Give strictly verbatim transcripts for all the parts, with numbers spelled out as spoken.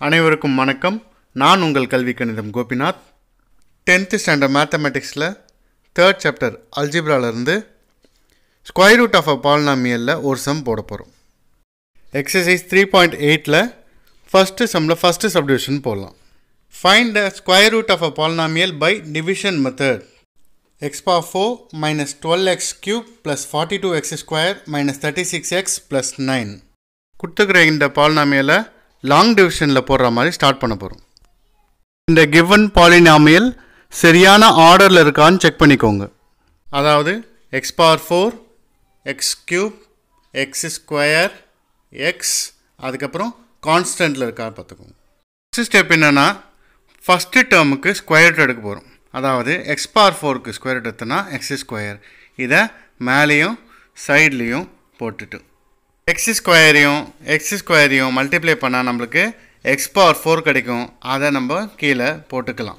அனைவருக்கும் வணக்கம். நான் உங்கள் கல்வி கணிதம் கோபிநாத். tenth ஸ்டாண்டர்ட் மேத்தமெட்டிக்ஸில் தேர்ட் சாப்டர் அல்ஜிப்ராலேருந்து ஸ்கொயர் ரூட் ஆஃப் அ பாலினாமியலில் ஒரு சம் போட போகிறோம். எக்ஸசைஸ் த்ரீ பாயிண்ட் எயிட்டில் ஃபஸ்ட்டு சம்மில் ஃபஸ்ட்டு சப்டிவிஷன் போடலாம். Find the square root of a polynomial by division method. X power four minus twelve x cube plus forty two x square minus thirty six x plus nine. கொடுத்துக்கிற இந்த பாலினாமியலை long டிவிஷனில் போடுற மாதிரி start பண்ண போகிறோம். இந்த கிவன் பாலினாமியல் சரியான ஆர்டரில் இருக்கான்னு செக் பண்ணிக்கோங்க. அதாவது x power four x cube x square x அதுக்கப்புறம் கான்ஸ்டன்ட்டில் இருக்கான்னு பார்த்துக்கோங்க. ஃபஸ்ட்டு ஸ்டெப் என்னென்னா ஃபஸ்ட்டு டேர்முக்கு ஸ்கொயர் ரூட் எடுக்க போகிறோம். அதாவது எக்ஸ் பவர் ஃபோருக்கு ஸ்கொயர் ரூட் எடுத்தோன்னா எக்ஸ் ஸ்கொயர், இதை மேலேயும் சைட்லேயும் போட்டுட்டு எக்ஸ் ஸ்கொயரையும் எக்ஸ் ஸ்கொயரையும் மல்டிப்ளை பண்ணால் நம்மளுக்கு எக்ஸ் பவர் ஃபோர் கிடைக்கும். அதை நம்ம கீழே போட்டுக்கலாம்.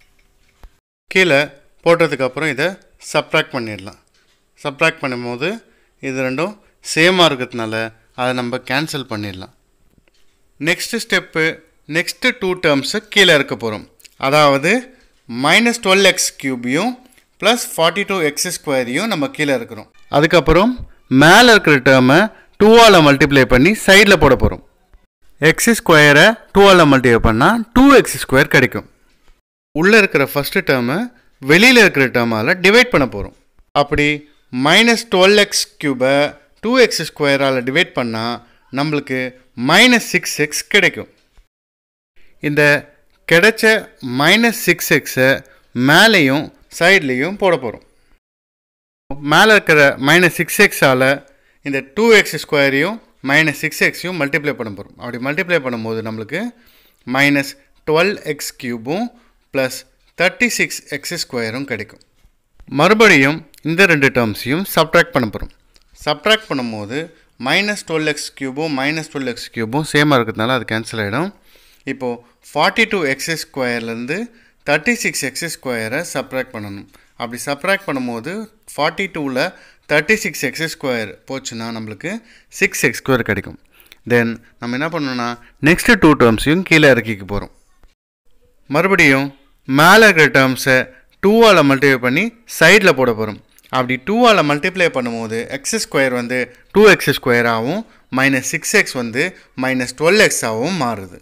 கீழே போட்டதுக்கப்புறம் இதை சப்ட்ராக்ட் பண்ணிடலாம். சப்ட்ராக்ட் பண்ணும்போது இது ரெண்டும் சேமாக இருக்கிறதுனால அதை நம்ம கேன்சல் பண்ணிடலாம். நெக்ஸ்ட்டு ஸ்டெப்பு நெக்ஸ்ட்டு டூ டேர்ம்ஸை கீழே இருக்க போகிறோம். அதாவது மைனஸ் டுவெல் எக்ஸ் க்யூபையும் ப்ளஸ் ஃபார்ட்டி டூ எக்ஸ் ஸ்கொயரையும் நம்ம கீழே இருக்கிறோம். அதுக்கப்புறம் மேலே இருக்கிற டேர்மை டூவால் மல்டிப்ளை பண்ணி சைடில் போட போகிறோம். எக்ஸ் ஸ்கொயரை டூவால் மல்டிப்ளை பண்ணால் டூ எக்ஸ் ஸ்கொயர் கிடைக்கும். உள்ளே இருக்கிற ஃபஸ்ட்டு டேர்மை வெளியில் இருக்கிற டேர்மால் டிவைட் பண்ண போகிறோம். அப்படி மைனஸ் டுவெல் எக்ஸ் க்யூபை டூ எக்ஸ் ஸ்கொயரால் டிவைட் பண்ணால் நம்மளுக்கு மைனஸ் சிக்ஸ் எக்ஸ் கிடைக்கும். இந்த கிடைச்ச மைனஸ் சிக்ஸ் எக்ஸை மேலேயும் சைட்லேயும் போட போகிறோம். மேலே இருக்கிற மைனஸ் சிக்ஸ் எக்ஸால் இந்த டூ எக்ஸ் ஸ்கொயரையும் மைனஸ் சிக்ஸ் எக்ஸையும் மல்டிப்ளை பண்ண போகிறோம். அப்படி மல்டிப்ளை பண்ணும்போது நம்மளுக்கு மைனஸ் டுவெல் எக்ஸ் க்யூபும் ப்ளஸ் தேர்ட்டி சிக்ஸ் எக்ஸ் ஸ்கொயரும் கிடைக்கும். மறுபடியும் இந்த ரெண்டு டேர்ம்ஸையும் சப்ட்ராக்ட் பண்ண போகிறோம். சப்ட்ராக்ட் பண்ணும்போது மைனஸ் டுவெல் எக்ஸ் க்யூபும் மைனஸ் டுவெல் எக்ஸ் க்யூபும் சேமாக இருக்கிறதுனால அது கேன்சல் ஆகிடும். இப்போது ஃபார்ட்டி டூ எக்ஸ் ஸ்கொயர்லேருந்து தேர்ட்டி சிக்ஸ் எக்ஸ் ஸ்கொயரை சப்ட்ராக்ட் பண்ணணும். அப்படி சப்ட்ராக்ட் பண்ணும்போது ஃபார்ட்டி டூவில் தேர்ட்டி சிக்ஸ் எக்ஸ் ஸ்கொயர் போச்சுன்னா நம்மளுக்கு சிக்ஸ் எக்ஸ் ஸ்கொயர் கிடைக்கும். தென் நம்ம என்ன பண்ணணும்னா நெக்ஸ்ட்டு டூ டேர்ம்ஸையும் கீழே இறக்கிக்க போகிறோம். மறுபடியும் மேலே இருக்கிற டேர்ம்ஸை டூவால் மல்டிப்ளை பண்ணி சைடில் போட போகிறோம். அப்படி டூவால் மல்டிப்ளை பண்ணும்போது எக்ஸ் ஸ்கொயர் வந்து டூ எக்ஸ் ஸ்கொயராகவும் மைனஸ் சிக்ஸ் எக்ஸ் வந்து மைனஸ் டுவெல் எக்ஸாகவும் மாறுது.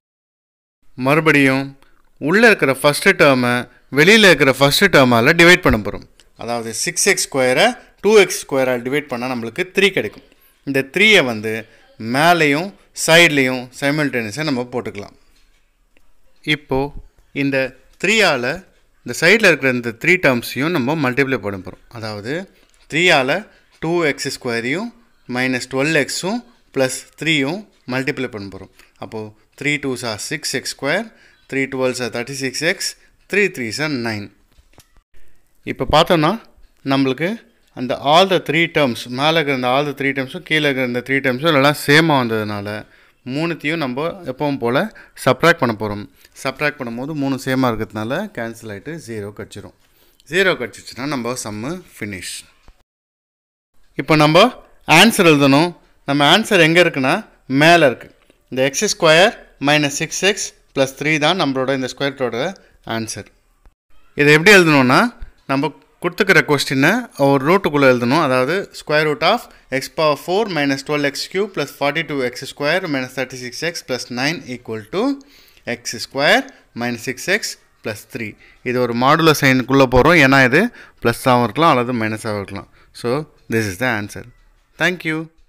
மறுபடியும் உள்ளே இருக்கிற ஃபஸ்ட்டு டேர்மை வெளியில் இருக்கிற ஃபஸ்ட்டு டேர்மால் டிவைட் பண்ண போகிறோம். அதாவது சிக்ஸ் எக்ஸ் ஸ்கொயரை டூ எக்ஸ் ஸ்கொயரால் டிவைட் பண்ணால் நம்மளுக்கு த்ரீ கிடைக்கும். இந்த த்ரீயை வந்து மேலேயும் சைட்லேயும் சைமல்டேனியஸாக நம்ம போட்டுக்கலாம். இப்போது இந்த த்ரீயால் இந்த சைடில் இருக்கிற இந்த த்ரீ டேர்ம்ஸையும் நம்ம மல்டிப்ளை பண்ண போகிறோம். அதாவது த்ரீயால் டூ எக்ஸ் ஸ்கொயரையும் மைனஸ் டுவெல் எக்ஸும் ப்ளஸ் த்ரீயும் மல்டிப்ளை பண்ண போகிறோம். அப்போது three twos are six x square, three twelves are thirty six x, three threes are nine. இப்போ பார்த்தோன்னா நம்மளுக்கு அந்த ஆல் த த்ரீ டேர்ம்ஸ் மேலே இருக்கிற அந்த ஆல் த த்ரீ டேர்ம்ஸும் கீழே இருக்கிற இந்த த்ரீ டேர்ம்ஸும் எல்லாம் சேமாக வந்ததுனால மூணுத்தையும் நம்ம எப்பவும் போல் சப்ட்ராக்ட் பண்ண போகிறோம். சப்ட்ராக்ட் பண்ணும்போது மூணு சேமாக இருக்கிறதுனால கேன்சல் ஆகிட்டு ஜீரோ கிடச்சிரும். ஜீரோ கிடச்சிச்சின்னா நம்ம சம்மு ஃபினிஷ். இப்போ நம்ம ஆன்சர் எழுதணும். நம்ம ஆன்சர் எங்கே இருக்குன்னா மேலே இருக்குது. இந்த x square minus six x plus three தான் நம்மளோட இந்த ஸ்கொயர் ரூட்டோட ஆன்சர். இதை எப்படி எழுதணுன்னா நம்ம கொடுத்துக்கிற கொஸ்டினை ஒரு ரூட்டுக்குள்ளே எழுதணும். அதாவது square root of x power four minus twelve x cube plus forty two x square minus thirty six x plus nine equal to x square minus six x plus three. இது ஒரு மாடுலர் சைனுக்குள்ளே போகிறோம். ஏன்னா இது ப்ளஸ்ஸாகவும் இருக்கலாம் அல்லது மைனஸாகவும் இருக்கலாம். So this is the answer. Thank you.